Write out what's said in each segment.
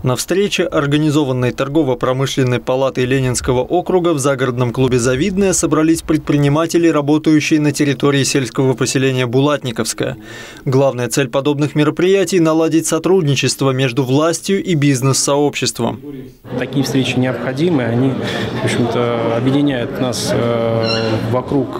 На встрече, организованной торгово-промышленной палатой Ленинского округа в загородном клубе «Завидное», собрались предприниматели, работающие на территории сельского поселения Булатниковское. Главная цель подобных мероприятий – наладить сотрудничество между властью и бизнес-сообществом. Такие встречи необходимы, они, в общем-то, объединяют нас вокруг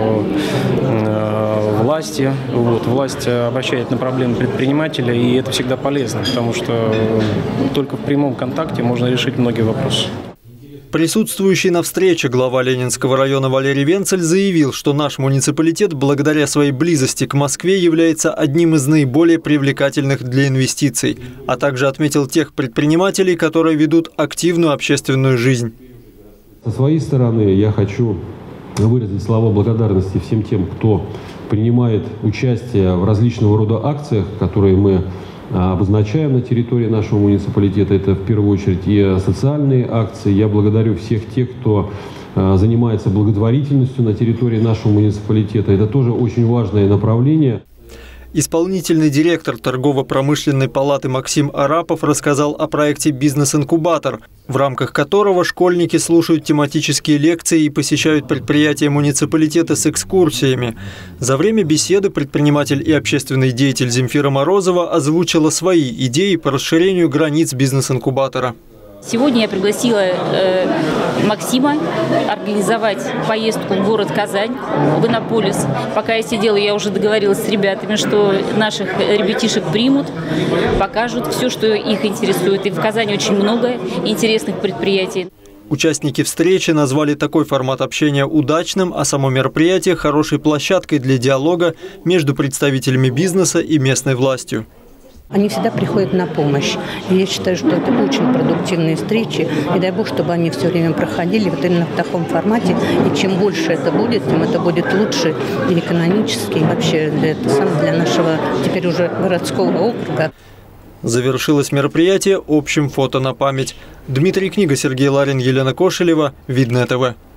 власти. Власть обращает на проблемы предпринимателя, и это всегда полезно, потому что только в прямом контакте можно решить многие вопросы. Присутствующий на встрече глава Ленинского района Валерий Венцель заявил, что наш муниципалитет благодаря своей близости к Москве является одним из наиболее привлекательных для инвестиций, а также отметил тех предпринимателей, которые ведут активную общественную жизнь. Со своей стороны я хочу выразить слова благодарности всем тем, кто принимает участие в различного рода акциях, которые мы обозначаем на территории нашего муниципалитета. Это в первую очередь и социальные акции. Я благодарю всех тех, кто занимается благотворительностью на территории нашего муниципалитета. Это тоже очень важное направление. Исполнительный директор торгово-промышленной палаты Максим Арапов рассказал о проекте «Бизнес-инкубатор», в рамках которого школьники слушают тематические лекции и посещают предприятия муниципалитета с экскурсиями. За время беседы предприниматель и общественный деятель Земфира Морозова озвучила свои идеи по расширению границ бизнес-инкубатора. Сегодня я пригласила Максима организовать поездку в город Казань, в Иннополис. Пока я сидела, я уже договорилась с ребятами, что наших ребятишек примут, покажут все, что их интересует. И в Казани очень много интересных предприятий. Участники встречи назвали такой формат общения удачным, а само мероприятие – хорошей площадкой для диалога между представителями бизнеса и местной властью. Они всегда приходят на помощь. И я считаю, что это очень продуктивные встречи. И дай бог, чтобы они все время проходили вот именно в таком формате. И чем больше это будет, тем это будет лучше и экономически, и вообще для нашего теперь уже городского округа. Завершилось мероприятие общим фото на память. Дмитрий Книга, Сергей Ларин, Елена Кошелева. Видное ТВ.